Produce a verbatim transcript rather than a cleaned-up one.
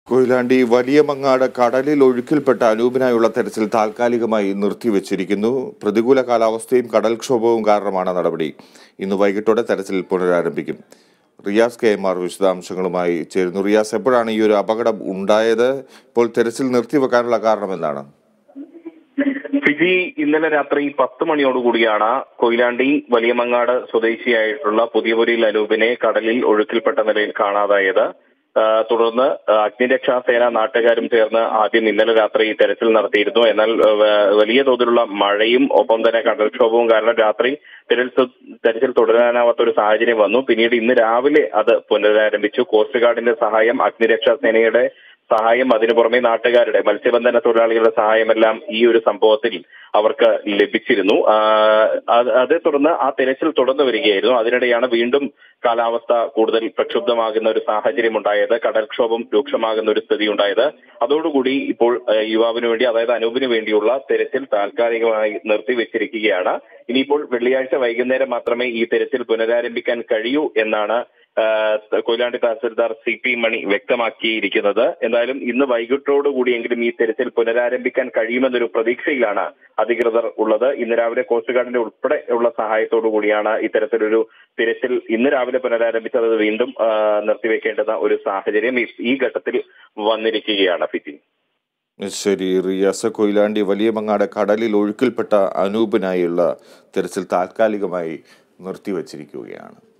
കൊയിലാണ്ടി വലിയമങ്ങാട് കടലിൽ ഒഴുക്കിൽപ്പെട്ട അനൂപിനായുള്ള തെരച്ചിൽ താൽക്കാലികമായി നിർത്തിവച്ചിരിക്കുന്നു. പ്രതികൂല കാലാവസ്ഥയും കടൽക്ഷോഭവും കാരണമാണ് നടപടി. ഇന്ന് വൈകിട്ടോടെ തെരച്ചിൽ പുനരാരംഭിക്കും. റിയാസ് കെ എം ആർ വിശദാംശങ്ങളുമായി ചേരുന്നു. റിയാസ്, എപ്പോഴാണ് ഈ ഒരു അപകടം ഉണ്ടായത്? ഇപ്പോൾ തെരച്ചിൽ നിർത്തിവെക്കാനുള്ള കാരണം എന്താണ്? ഫിജി ഇന്നലെ രാത്രി പത്ത് മണിയോടുകൂടിയാണ് കൊയിലാണ്ടി വലിയമങ്ങാട് സ്വദേശിയായിട്ടുള്ള പുതിയപുരയിൽ അനൂപിനെ കടലിൽ ഒഴുക്കിൽപ്പെട്ട നിലയിൽ കാണാതായത്. തുടർന്ന് അഗ്നിരക്ഷാസേന നാട്ടുകാരും ചേർന്ന് ആദ്യം ഇന്നലെ രാത്രി തെരച്ചിൽ നടത്തിയിരുന്നു. എന്നാൽ വലിയ തോതിലുള്ള മഴയും ഒപ്പം തന്നെ കടൽക്ഷോഭവും കാരണം രാത്രി തെരച്ചിൽ തെരച്ചിൽ തുടരാനാവാത്ത ഒരു സാഹചര്യം വന്നു. പിന്നീട് ഇന്ന് രാവിലെ അത് പുനരാരംഭിച്ചു. കോസ്റ്റ് ഗാർഡിന്റെ സഹായം, അഗ്നിരക്ഷാസേനയുടെ സഹായം, അതിനു പുറമെ നാട്ടുകാരുടെ, മത്സ്യബന്ധന തൊഴിലാളികളുടെ സഹായമെല്ലാം ഈ ഒരു സംഭവത്തിൽ അവർക്ക് ലഭിച്ചിരുന്നു. അതേ തുടർന്ന് ആ തെരച്ചിൽ തുടർന്നു വരികയായിരുന്നു. അതിനിടെയാണ് വീണ്ടും കാലാവസ്ഥ കൂടുതൽ പ്രക്ഷുബ്ധമാകുന്ന ഒരു സാഹചര്യം ഉണ്ടായത്. കടൽക്ഷോഭം രൂക്ഷമാകുന്ന ഒരു സ്ഥിതി ഉണ്ടായത്. അതോടുകൂടി ഇപ്പോൾ യുവാവിന് വേണ്ടി, അതായത് അനൂപിന് വേണ്ടിയുള്ള തെരച്ചിൽ താൽക്കാലികമായി നിർത്തിവെച്ചിരിക്കുകയാണ്. ഇനിയിപ്പോൾ വെള്ളിയാഴ്ച വൈകുന്നേരം മാത്രമേ ഈ തെരച്ചിൽ പുനരാരംഭിക്കാൻ കഴിയൂ എന്നാണ് കൊയിലാണ്ടി തഹസിൽദാർ സി പി മണി വ്യക്തമാക്കിയിരിക്കുന്നത്. എന്തായാലും ഇന്ന് വൈകിട്ടോടുകൂടിയെങ്കിലും ഈ തെരച്ചിൽ പുനരാരംഭിക്കാൻ കഴിയുമെന്നൊരു പ്രതീക്ഷയിലാണ് അധികൃതർ ഉള്ളത്. ഇന്ന് രാവിലെ കോസ്റ്റ് ഗാർഡിന്റെ ഉൾപ്പെടെ ഉള്ള സഹായത്തോടു കൂടിയാണ് ഇത്തരത്തിലൊരു തിരച്ചിൽ ഇന്ന് രാവിലെ പുനരാരംഭിച്ചത് വീണ്ടും നിർത്തിവെക്കേണ്ടുന്ന ഒരു സാഹചര്യം ഈ ഘട്ടത്തിൽ വന്നിരിക്കുകയാണ്. ഫിജി. ശരി റിയാസ്, കൊയിലാണ്ടി വലിയമങ്ങാട് കടലിൽ ഒഴുക്കിൽപ്പെട്ട അനൂപിനായുള്ള തെരച്ചിൽ താൽക്കാലികമായി നിർത്തിവച്ചിരിക്കുകയാണ്.